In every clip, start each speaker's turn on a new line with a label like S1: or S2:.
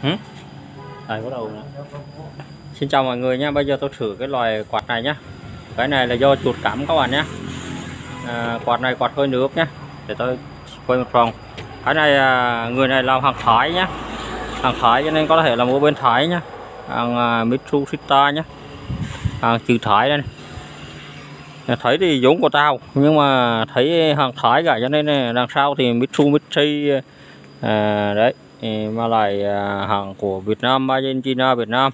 S1: Đây bắt đầu nữa. Xin chào mọi người nha. Bây giờ tôi thử cái loài quạt này nhá. Cái này là do chuột cắm các bạn nhé. Quạt này quạt hơi nước nhé. Để tôi quay một vòng. Cái này người này làm hàng Thái nhá, hàng Thái cho nên có thể là mua bên Thái nhá, hàng Mitsushita nhá, hàng chữ Thái đây này. Thấy thì giống của tao nhưng mà thấy hàng Thái cả cho nên đằng sau thì Mitsubishi đấy, mà lại hàng của Việt Nam, Argentina Việt Nam.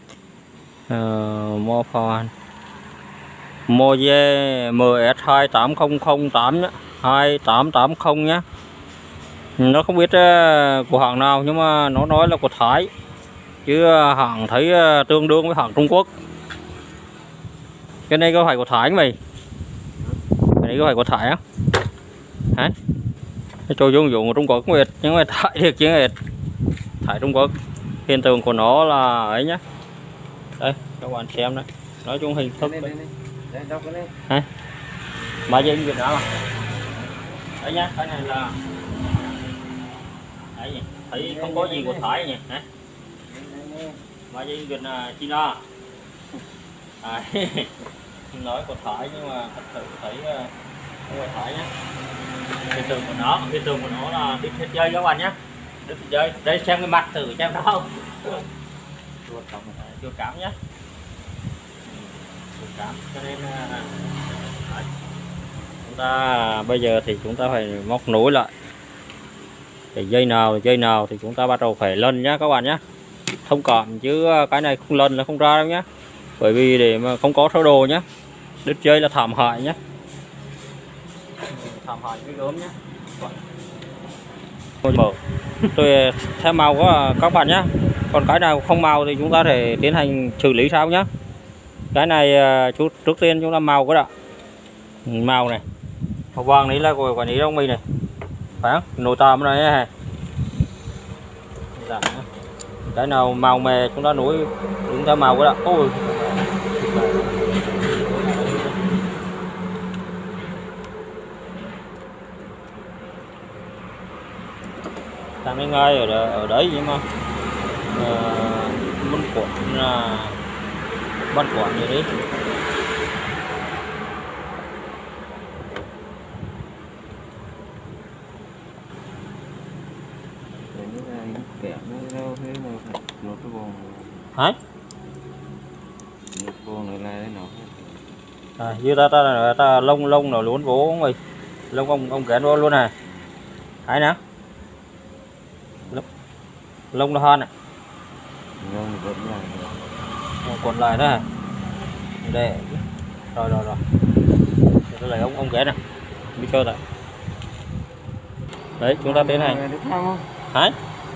S1: Moje MS280008 nhá, 2880 nhá. Nó không biết của hãng nào nhưng mà nó nói là của Thái, chứ hãng thấy tương đương với hãng Trung Quốc. Cái này có phải của Thái không mày? Cái này có phải của Thái á? Hả? Cái trò dùng của Trung Quốc nguyệt nhưng mà Thái thiệt chứ nguyệt. Thái Trung Quốc. Hiện tượng của nó là ấy nhá. Đây các bạn xem đấy. Nói chung hình thức đấy. Hả? Mà dân Việt Nam à? Đấy nhá, cái này là đấy, thấy không có gì của Thái nhỉ. Hả? Mà dân Việt là China. Nói của Thái nhưng mà thật sự thấy không phải Thái nhé. Hiện tượng của nó là đứt hết dây các bạn nhé, đứt dây. Đây xem cái mặt thử xem đâu. Chuột cám nhé, chuột cám. Cho nên chúng ta bây giờ thì chúng ta phải móc nối lại. Để dây nào thì chúng ta bắt đầu phải lân nhá các bạn nhé. Thông cảm chứ cái này không lân là không ra đâu nhé. Bởi vì để mà không có sơ đồ nhé, đứt dây là thảm hại nhé, thảm hại cái gớm nhé. Tôi theo màu của các bạn nhé. Còn cái nào không màu thì chúng ta thể tiến hành xử lý sao nhé. Cái này trước tiên chúng ta màu cái đã. Màu này màu vàng này là của quản lý đông mình này, phải không? Nồi tàm này này. Cái nào màu mè chúng ta nối, chúng ta màu cái đã. Ôi làm cái ngay ở đấy nhưng mà bắn quản là bắn quản như đấy. Hả? Như ta lông nào luôn bố mày, lông ông kén luôn này. Hãy nè, lông nó hơn này, quần lại đó. Để rồi tôi lấy ông kén này, đi chơi này. Đấy chúng ta tiến hành. Hả?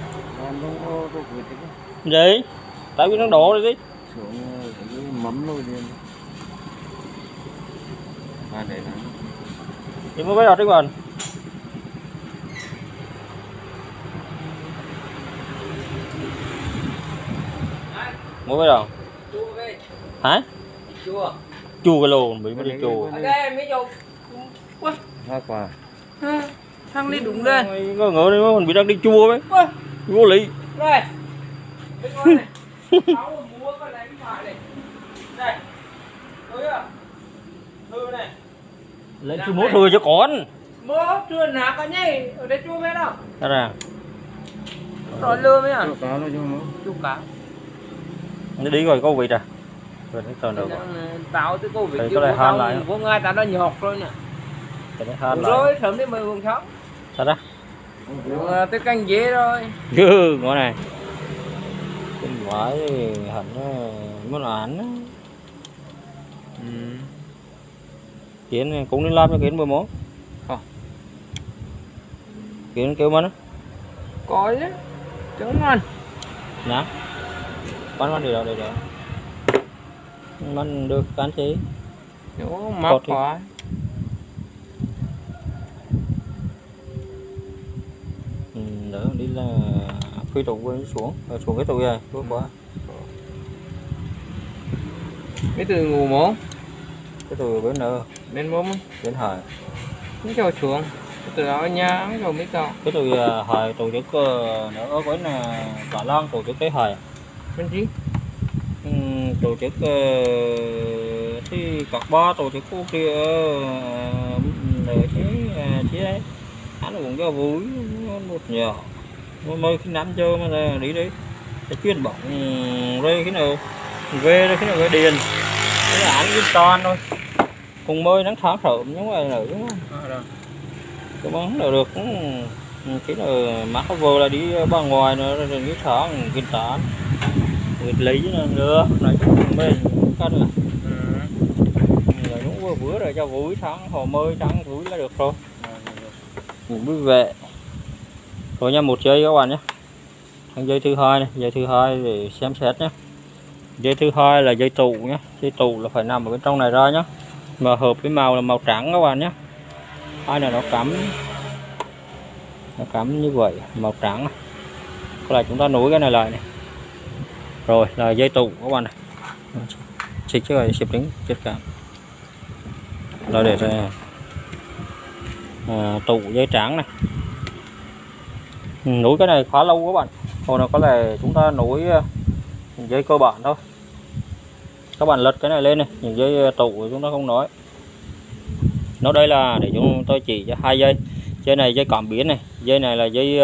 S1: Gì? Tại vì nó đổ rồi đi. Mắm luôn đi. Thì mới đọt đi còn. Mới đọt. Hả? Chua. Chua cái lồn bị mới đi chua. Quá quả.
S2: Thằng đi đúng rồi.
S1: Ngỡ ngỡ đấy mình bị đang đi chua đấy. Vô lý.
S2: Rồi. Bên ngoài này. Cháu mua cái này phải này. Đây. Thấy chưa? Thư này.
S1: Lấy chú mốt thôi cho con.
S2: Mua chưa nạc cả nhây, ở đây chua mấy đâu.
S1: Đó là.
S2: Rồi lưa mấy à?
S3: Chua cá nó chung
S2: Chua cá.
S1: Nó đi rồi câu vịt à? Rồi nó tờn được.
S2: Tao tới câu vịt
S1: chứ có tao lại.
S2: Có ngay tao đã nhọt rồi nè.
S1: Rồi
S2: sớm đến 10:06.
S1: Sao đó?
S2: Tới canh dế rồi.
S1: Gừ ngõ này. Cái quái hẳn nó án á. Kiến cũng nên làm cho kiến 11.
S2: Không.
S1: Kiến kêu mất á.
S2: Có chứ. Trứng ngon.
S1: Nhá. Bắn đi đâu đây rồi. Bắn được cán chế.
S2: Nó mắc quá.
S1: Đỡ đi là phi trụ quên xuống cái trụ này bước quá.
S2: Cái từ ngủ mố.
S1: Cái trụ bên nợ
S2: bên mông
S1: bên hải
S2: nó cho xuống từ đó nhá rồi mới có
S1: cái tôi hồi tổ chức nữa với là cả lon tổ chức cái hồi
S2: bên chứ
S1: tổ chức thì các ba tổ chức cô kia ở chứ đấy hắn cũng cho vui một nhỏ mới khi nắm chơi mà là đi đấy cái chuyên bỏng rồi cái nào về rồi cái nào về điền cái là ăn cái toàn thôi cùng mới nắng thoáng sớm nhưng mà nữ cái món nào được cái nào mắt nó vô là đi bên ngoài nữa rồi cái thoáng kinh tán người lý nữa nói chung mình cân là đúng bữa rồi cho vui sáng hồ mới sáng vui là được rồi cũng vui vẻ rồi nha. Một dây các bạn nhé, dây thứ hai này, dây thứ hai để xem xét nhé. Dây thứ hai là dây tụ nhé, dây tụ là phải nằm ở bên trong này ra nhé, mà hợp với màu là màu trắng các bạn nhé. Hai là nó cắm như vậy màu trắng này. Có là chúng ta nối cái này lại này, rồi là dây tụ các bạn này, xịt chứ rồi xịt đứng chết cả rồi để tụ dây trắng này. Nối cái này khá lâu các bạn, còn là có lẽ chúng ta nối dây cơ bản thôi. Các bạn lật cái này lên này, những dây tụ chúng ta không nói. Nó đây là để chúng tôi chỉ cho hai dây. Dây này dây cảm biến này, dây này là dây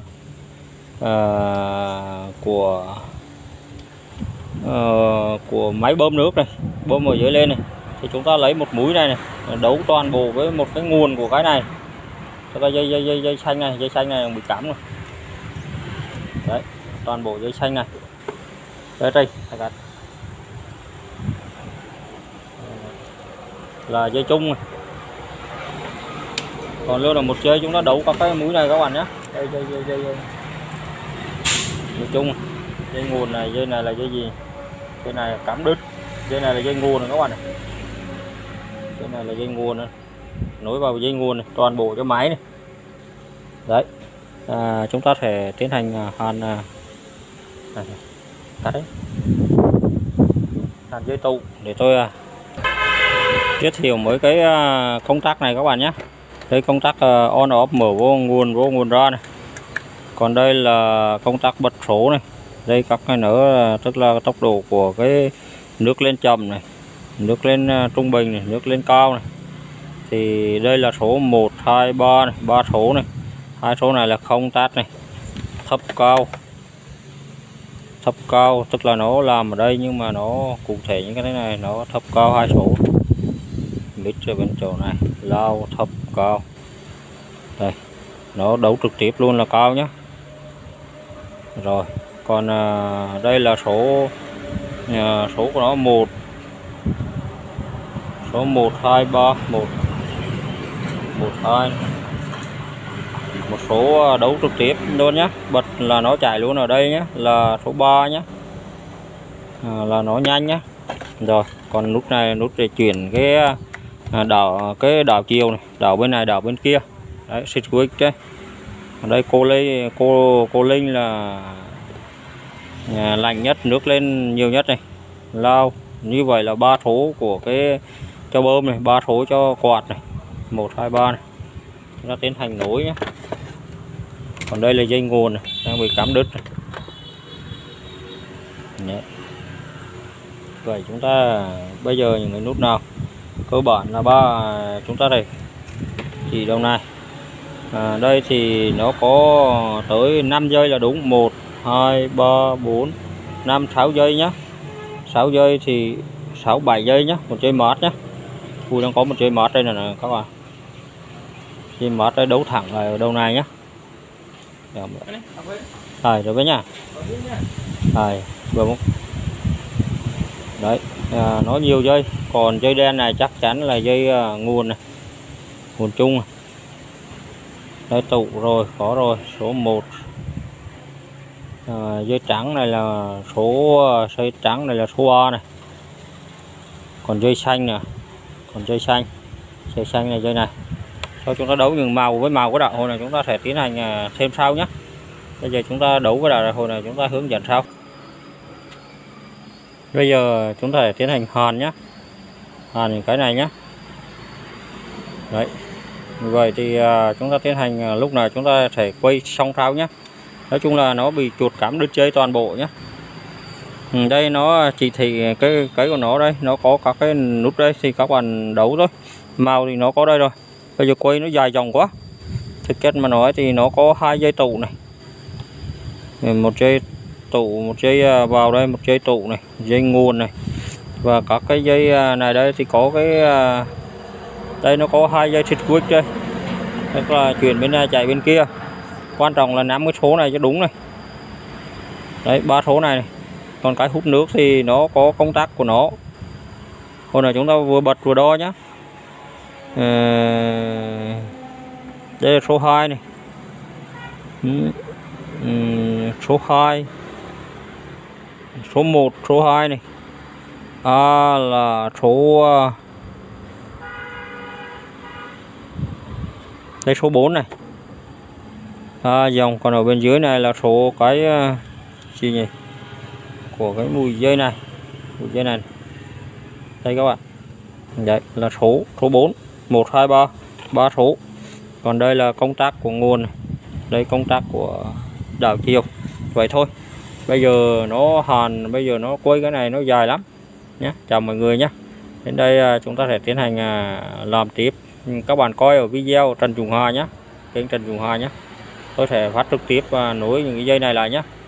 S1: của máy bơm nước này, bơm ở dưới lên này. Thì chúng ta lấy một mũi này này, đấu toàn bộ với một cái nguồn của cái này. Cho cái dây xanh này bị cắm rồi. Đấy, toàn bộ dây xanh này. Đây là dây chung này. Còn luôn là một dây chúng ta đấu các cái mũi này các bạn nhé. Đây dây chung này. Dây nguồn này, dây này là dây gì? Dây này là cắm đứt. Dây này là dây nguồn này các bạn này. Dây này là dây nguồn này. Nối vào dây nguồn này, toàn bộ cho máy này. Đấy. Chúng ta sẽ tiến hành hàn cắt đấy. Hàn dây tụ để tôi giới thiệu mấy cái công tắc này các bạn nhé. Đây công tắc on off, mở vô nguồn ra này. Còn đây là công tắc bật số này. Đây các cái nữa tức là tốc độ của cái nước lên chậm này, nước lên trung bình này, nước lên cao này. Thì đây là số 1, 2, 3 này, 3 số này. Hai số này là không tát này, thấp cao tức là nó làm ở đây nhưng mà nó cụ thể những cái này nó thấp cao hai số. Mít ở bên chỗ này, lao thấp cao. Đây, nó đấu trực tiếp luôn là cao nhé. Rồi, còn đây là số của nó 1 2 3 1 2. Một số đấu trực tiếp luôn nhé, bật là nó chạy luôn ở đây nhé, là số 3 nhé, là nó nhanh nhé. Rồi còn nút này nút để chuyển cái đảo chiều này, đảo bên này đảo bên kia. Đấy, switch đấy. Ở đây cô Linh là lạnh nhất, nước lên nhiều nhất này, lao như vậy là 3 số của cái cho bơm này, 3 số cho quạt này, 1 2 3 này. Chúng ta tiến hành nối nhé. Còn đây là dây nguồn này, đang bị cắm đứt này. Đấy. Vậy chúng ta bây giờ những cái nút nào cơ bản là chúng ta đây chỉ đầu này. Đây thì nó có tới 5 giây là đúng, 1 2 3 4 5 6 giây nhé. 6 giây thì 6 7 giây nhé, một dây mát nhé. Tôi đang có một dây mát đây này các bạn. Dây mát đây đấu thẳng ở đầu này nhé. Rồi với nha. Rồi, đấy, nó nhiều dây. Còn dây đen này chắc chắn là dây nguồn này, nguồn chung này. Đây tụ rồi, có rồi, số 1. Dây trắng này là dây trắng này là số A này. Còn dây xanh nè, dây xanh này, dây này. Sau chúng ta đấu những màu với màu của đạo hồi này chúng ta sẽ tiến hành thêm sau nhé. Bây giờ chúng ta đấu với đạo hồi này chúng ta hướng dẫn sau. Bây giờ chúng ta sẽ tiến hành hàn nhé, hàn những cái này nhé. Đấy, Vậy thì chúng ta tiến hành lúc nào chúng ta sẽ quay xong tháo nhé. Nói chung là nó bị chuột cắm đứt dây toàn bộ nhé. Đây nó chỉ thì cái của nó đây, nó có các cái nút đây thì các bạn đấu thôi. Màu thì nó có đây rồi. Bây giờ quay nó dài dòng quá. Thực chất mà nói thì nó có 2 dây tụ này. Một dây tụ, một dây vào đây, một dây tụ này, dây nguồn này. Và các cái dây này đây thì có cái đây nó có 2 dây switch đây. Tức là chuyển bên này chạy bên kia. Quan trọng là nắm cái số này cho đúng này. Đấy, 3 số này, này. Còn cái hút nước thì nó có công tắc của nó. Hôm nay chúng ta vừa bật vừa đo nhá. Đây là số 2 này. Số 2, số 1, số 2 này. Là số đây số 4 này. Dòng, còn ở bên dưới này là số cái gì nhỉ, của cái mùi dây này, đây các bạn, đấy là số 4, 1 2 3, 3 số. Còn đây là công tắc của nguồn này. Đây công tắc của đảo chiều. Vậy thôi, bây giờ nó quay cái này nó dài lắm nhé. Chào mọi người nhé. Đến đây chúng ta sẽ tiến hành làm tiếp. Các bạn coi ở video Trần Trung Hà nhé, kênh Trần Trung Hà nhé. Tôi sẽ phát trực tiếp và nối những cái dây này lại nhé.